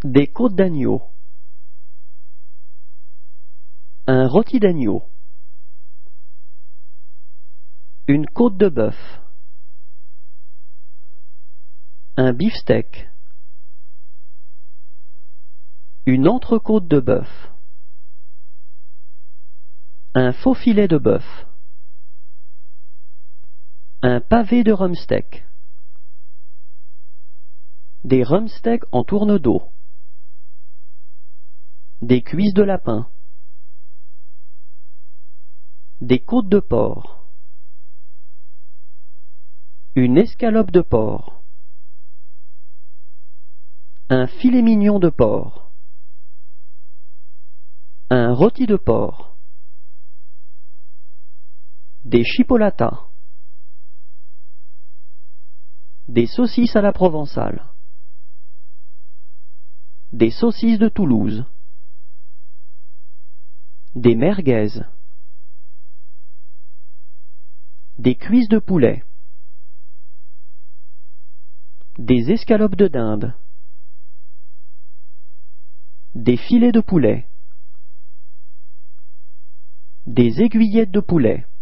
Des côtes d'agneau. Un rôti d'agneau. Une côte de bœuf. Un beefsteak. Une entrecôte de bœuf. Un faux filet de bœuf. Un pavé de rumsteak. Des rumsteaks en tourne d'eau. Des cuisses de lapin. Des côtes de porc. Une escalope de porc. Un filet mignon de porc. Un rôti de porc. Des chipolatas. Des saucisses à la provençale. Des saucisses de Toulouse. Des merguez. Des cuisses de poulet. Des escalopes de dinde. Des filets de poulet. Des aiguillettes de poulet.